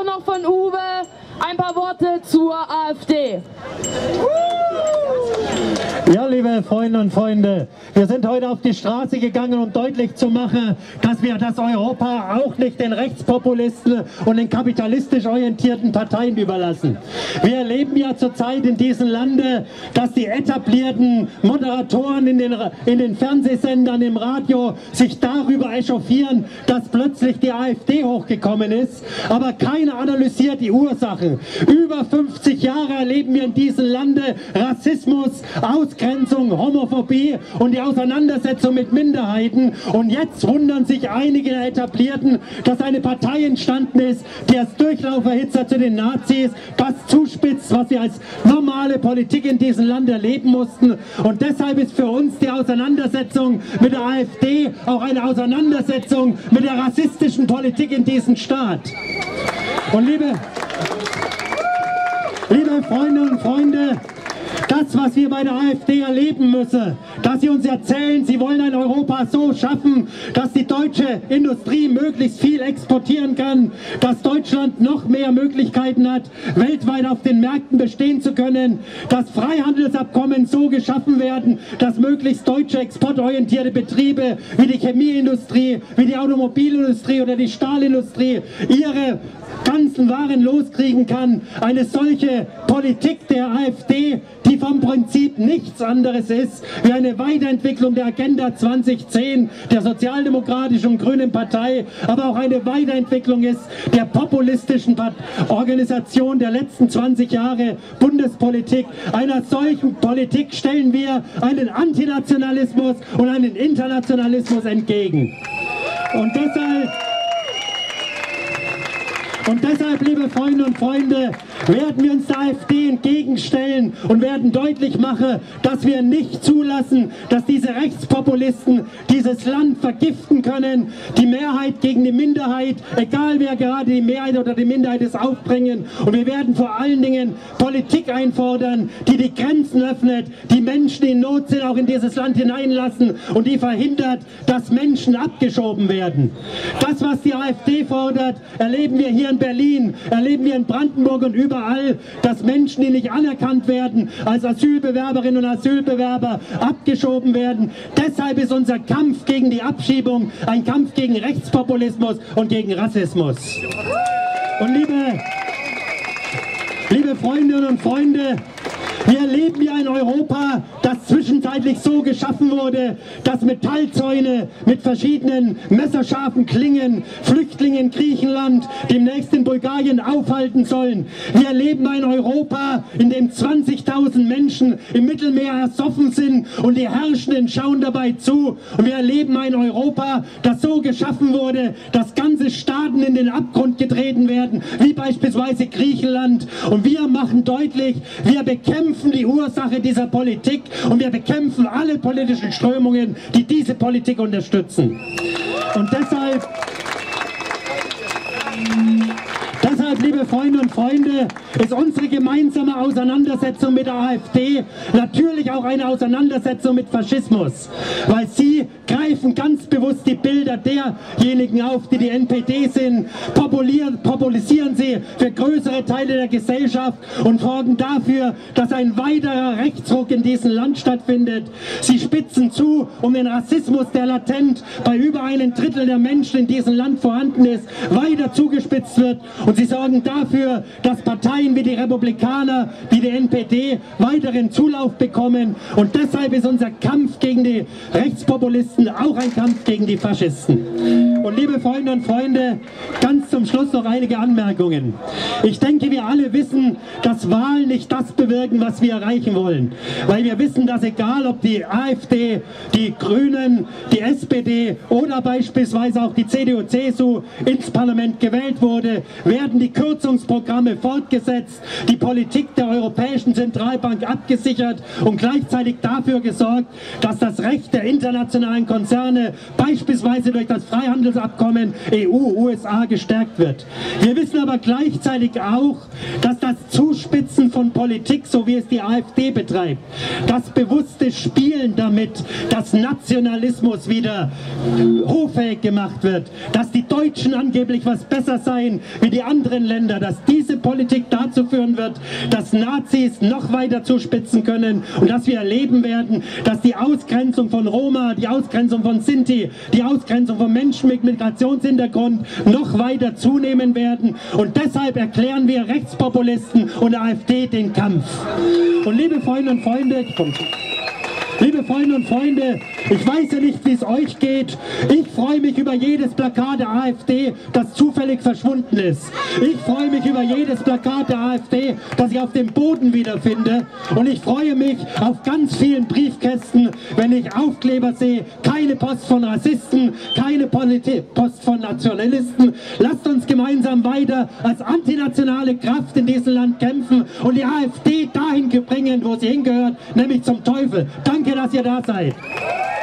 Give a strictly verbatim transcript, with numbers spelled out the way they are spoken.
noch von Uwe ein paar Worte zur AfD. Ja, liebe Freunde und Freunde, wir sind heute auf die Straße gegangen, um deutlich zu machen, dass wir das Europa auch nicht den Rechtspopulisten und den kapitalistisch orientierten Parteien überlassen. Wir erleben ja zurzeit in diesem Lande, dass die etablierten Moderatoren in den, in den Fernsehsendern, im Radio sich darüber echauffieren, dass plötzlich die AfD hochgekommen ist, aber keiner analysiert die Ursachen. Über fünfzig Jahre erleben wir in diesem Lande Rassismus, Ausgrenzung, Homophobie und die Auseinandersetzung mit Minderheiten. Und jetzt wundern sich einige der Etablierten, dass eine Partei entstanden ist, die als Durchlauferhitzer zu den Nazis das zuspitzt, was sie als normale Politik in diesem Land erleben mussten. Und deshalb ist für uns die Auseinandersetzung mit der AfD auch eine Auseinandersetzung mit der rassistischen Politik in diesem Staat. Und liebe, liebe Freundinnen und Freunde, das, was wir bei der AfD erleben müssen, dass sie uns erzählen, sie wollen ein Europa so schaffen, dass die deutsche Industrie möglichst viel exportieren kann, dass Deutschland noch mehr Möglichkeiten hat, weltweit auf den Märkten bestehen zu können, dass Freihandelsabkommen so geschaffen werden, dass möglichst deutsche exportorientierte Betriebe wie die Chemieindustrie, wie die Automobilindustrie oder die Stahlindustrie ihre ganzen Waren loskriegen kann. Eine solche Politik der AfD, die vom Prinzip nichts anderes ist, wie eine Weiterentwicklung der Agenda zweitausendzehn der Sozialdemokratischen und Grünen Partei, aber auch eine Weiterentwicklung ist der populistischen Organisation der letzten zwanzig Jahre Bundespolitik. Einer solchen Politik stellen wir einen Antinationalismus und einen Internationalismus entgegen. Und deshalb Und deshalb, liebe Freunde und Freunde, werden wir uns der AfD entgegenstellen und werden deutlich machen, dass wir nicht zulassen, dass diese Rechtspopulisten dieses Land vergiften können, die Mehrheit gegen die Minderheit, egal wer gerade die Mehrheit oder die Minderheit ist, aufbringen. Und wir werden vor allen Dingen Politik einfordern, die die Grenzen öffnet, die Menschen, die in Not sind, auch in dieses Land hineinlassen und die verhindert, dass Menschen abgeschoben werden. Das, was die AfD fordert, erleben wir hier in Berlin, erleben wir in Brandenburg und überall, dass Menschen, die nicht anerkannt werden, als Asylbewerberinnen und Asylbewerber abgeschoben werden. Deshalb ist unser Kampf gegen die Abschiebung ein Kampf gegen Rechtspopulismus und gegen Rassismus. Und liebe, liebe Freundinnen und Freunde, wir erleben ja ein Europa, das zwischenzeitlich so geschaffen wurde, dass Metallzäune mit verschiedenen messerscharfen Klingen Flüchtlinge in Griechenland demnächst in Bulgarien aufhalten sollen. Wir erleben ein Europa, in dem zwanzigtausend Menschen im Mittelmeer ersoffen sind und die Herrschenden schauen dabei zu. Und wir erleben ein Europa, das so geschaffen wurde, dass ganze Staaten in den Abgrund getreten werden, wie beispielsweise Griechenland. Und wir machen deutlich, wir bekämpfen die Ursache dieser Politik und wir bekämpfen alle politischen Strömungen, die diese Politik unterstützen. Und deshalb, deshalb, liebe Freunde und Freunde, ist unsere gemeinsame Auseinandersetzung mit der AfD natürlich auch eine Auseinandersetzung mit Faschismus, weil sie greifen ganz bewusst die Bilder derjenigen auf, die die N P D sind, populisieren sie für größere Teile der Gesellschaft und sorgen dafür, dass ein weiterer Rechtsruck in diesem Land stattfindet. Sie spitzen zu, um den Rassismus, der latent bei über einem Drittel der Menschen in diesem Land vorhanden ist, weiter zugespitzt wird. Und sie sorgen dafür, dass Parteien wie die Republikaner, wie die N P D weiteren Zulauf bekommen. Und deshalb ist unser Kampf gegen die Rechtspopulisten auch ein Kampf gegen die Faschisten. Und liebe Freunde und Freunde, ganz zum Schluss noch einige Anmerkungen. Ich denke, wir alle wissen, dass Wahlen nicht das bewirken, was wir erreichen wollen. Weil wir wissen, dass egal ob die AfD, die Grünen, die S P D oder beispielsweise auch die C D U C S U ins Parlament gewählt wurde, werden die Kürzungsprogramme fortgesetzt, die Politik der Europäischen Zentralbank abgesichert und gleichzeitig dafür gesorgt, dass das Recht der internationalen Konzerne beispielsweise durch das Freihandelsabkommen Handelsabkommen E U U S A gestärkt wird. Wir wissen aber gleichzeitig auch, dass das Zuspitzen von Politik, so wie es die AfD betreibt, das bewusste Spielen damit, dass Nationalismus wieder hoffähig gemacht wird, dass die Deutschen angeblich was besser seien wie die anderen Länder, dass diese Politik dazu führen wird, dass Nazis noch weiter zuspitzen können und dass wir erleben werden, dass die Ausgrenzung von Roma, die Ausgrenzung von Sinti, die Ausgrenzung von Menschen mit Migrationshintergrund noch weiter zunehmen werden. Und deshalb erklären wir Rechtspopulisten und der AfD den Kampf. Und liebe Freunde und Freunde, Liebe Freunde und Freunde, ich weiß ja nicht, wie es euch geht. Ich freue mich über jedes Plakat der AfD, das zufällig verschwunden ist. Ich freue mich über jedes Plakat der AfD, das ich auf dem Boden wiederfinde. Und ich freue mich auf ganz vielen Briefkästen, wenn ich Aufkleber sehe, keine Post von Rassisten, keine Post von Nationalisten. Lasst uns gemeinsam weiter als antinationale Kraft in diesem Land kämpfen und die AfD dahin bringen, wo sie hingehört, nämlich zum Teufel. Danke, dass ihr da seid.